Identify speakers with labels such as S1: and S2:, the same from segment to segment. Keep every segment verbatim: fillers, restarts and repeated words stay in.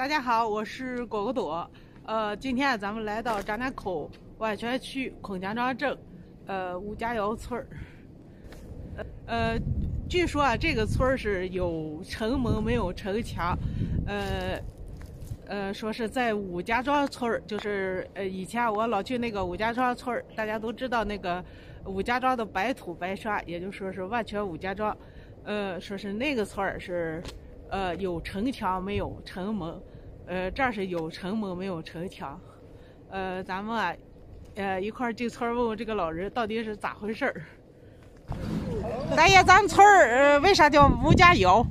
S1: 大家好，我是果果朵。呃，今天咱们来到张家口万泉区孔家庄镇，呃，吴家窑村儿。呃，据说啊，这个村儿是有城门没有城墙。呃，呃，说是在吴家庄村儿，就是呃，以前我老去那个吴家庄村儿，大家都知道那个吴家庄的白土白刷，也就说是万泉吴家庄。呃，说是那个村儿是。呃，有城墙没有城门，呃，这儿是有城门没有城墙，呃，咱们啊，呃，一块儿进村问问这个老人到底是咋回事儿。大爷，咱们村儿呃为啥叫吴家窑？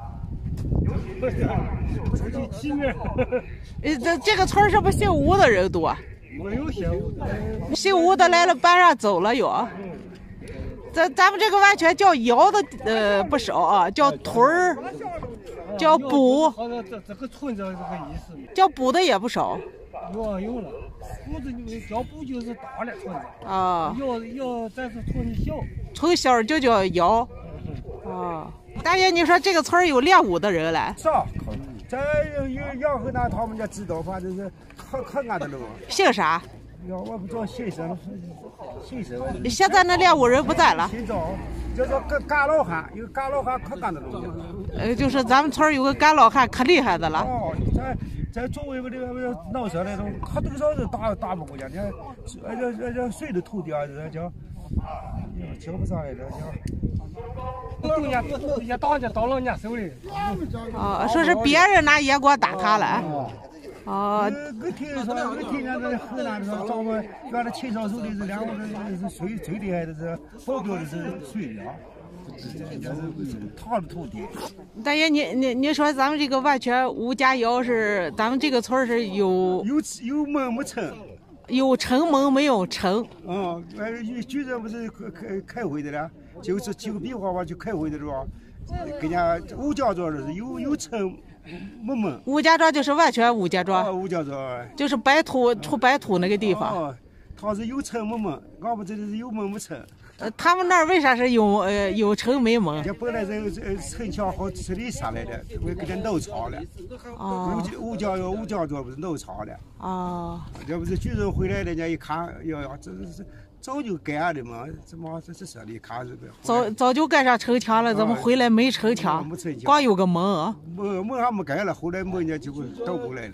S1: 呃，这这个村儿是不是姓吴的人多？
S2: 没有姓吴的，
S1: 姓吴的来了搬上走了有。咱咱们这个万泉叫窑的呃不少啊，叫屯儿，叫卜，
S2: 好像这这个村子这个意思。
S1: 叫卜的也不少。
S2: 有啊有了，村子你叫卜就是大的村子。
S1: 啊。
S2: 窑窑咱是村小。
S1: 从小就叫窑。啊。大爷，你说这个村儿有练武的人来？
S3: 少，咱有有杨河南他们家知道，反正是可可俺的了。
S1: 姓啥？
S3: 呀，我不知道姓什么，姓什么。
S1: 现在那练武人不在了。
S3: 姓赵，叫做干干老汉，有干老汉可干的了。
S1: 呃，就是咱们村有个干老汉可厉害的了。
S3: 哦，咱咱作为个这个闹事那种，可多少人打打不过人家，人家人家谁都投的啊，人家叫不上来了，叫。
S2: 人家人家打人家到了人家手里。
S1: 哦，说是别人拿烟锅打他了。哦，
S3: 我听说，我听人家河南的说，咱们原来秦朝时候的是两个人是最最厉害的是保镖的是水的啊，人家是他的徒弟。
S1: 大爷，你你你说咱们这个万泉吴家窑是咱们这个村是有
S3: 有有门没城，
S1: 有城门没有城。
S3: 嗯，呃，居然不是开开会的了，就是举个比划吧，就开会的是吧？跟人家吴家庄是有有城。没门，
S1: 吴家庄就是万泉吴家庄，
S3: 啊，吴家庄
S1: 就是白土出白土那个地方。
S3: 哦，他是有城没门，俺们这里是有门没城。
S1: 呃，他们那儿为啥是有呃有城没门？
S3: 这本来这呃城墙好是里下来的，我给他弄长了。
S1: 哦。
S3: 吴家吴家吴家庄不是弄长的。
S1: 哦。
S3: 这不是举人回来，人家一看，呀呀，这是早就盖的嘛，怎么这是啥的？看这个。
S1: 早早就盖上城墙了，怎么回来没城墙？
S3: 没城墙，
S1: 光有个门啊。
S3: 门门还没盖了，后来门家就倒过来了。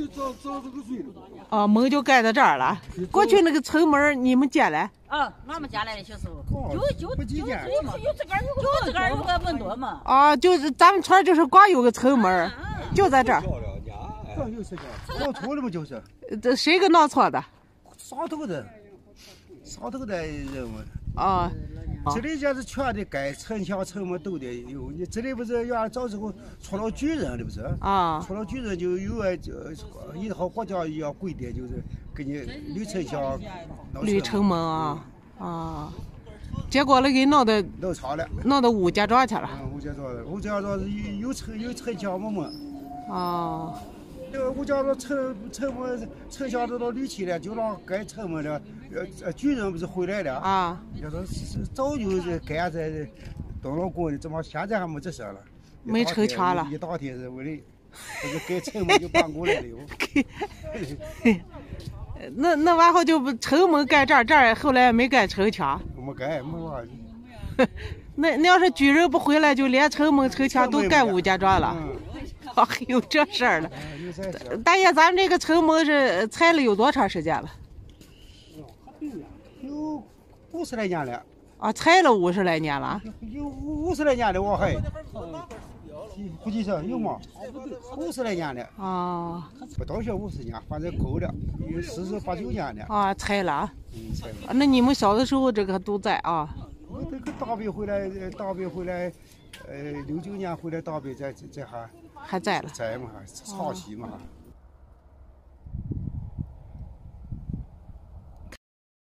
S1: 哦，门就盖在这儿了。过去那个城门你们建来？
S4: 啊，俺们家来的小时候，就就就就
S3: 就
S4: 这杆有个就这杆有个门墩嘛。
S1: 啊，就是咱们村就是光有个城门，就在这儿。
S3: 有事情，闹错了嘛就是。
S1: 这谁给闹错的？
S3: 杀头的，杀头的人物。
S1: 啊。
S3: 这里家是全的盖城墙城门都得有，你这里不是原来早时候出了举人的不是？
S1: 啊。
S3: 出了举人就有啊，就以后国家要规定，就是给你绿城墙。
S1: 绿城门啊啊！结果那给弄的
S3: 弄长了，
S1: 弄到吴家庄去了。
S3: 嗯，吴家庄，吴家庄是有有城有城墙没门。
S1: 哦。
S3: 这个吴家庄城城门城墙都到绿起了，就让盖城门了。呃呃，举人不是回来了
S1: 啊？
S3: 要说是早就是盖在东老过的，怎么现在还没这事了？
S1: 没城墙了。
S3: 一大天是为了，这个盖城门就搬过来了哟。
S1: 那那完后就城门盖这儿，这儿后来没盖城墙。
S3: 没盖，没玩。
S1: 那那要是举人不回来，就连城门城墙都盖吴家庄了。哦，有这事儿了。大爷，咱们这个城门是拆了有多长时间了？
S3: 有五十来年了。
S1: 啊，拆了五十来年了。
S3: 有五十来年了，我还。不记上有吗？五十来年了。
S1: 啊。
S3: 不到小五十年，反正够了，有四十八九年了。
S1: 啊，拆了。
S3: 嗯，拆了。
S1: 那你们小的时候这个都在啊？
S3: 我这个大兵回来，大兵回来，呃，六九年回来大兵在这还
S1: 还在了。
S3: 在嘛，还长期嘛。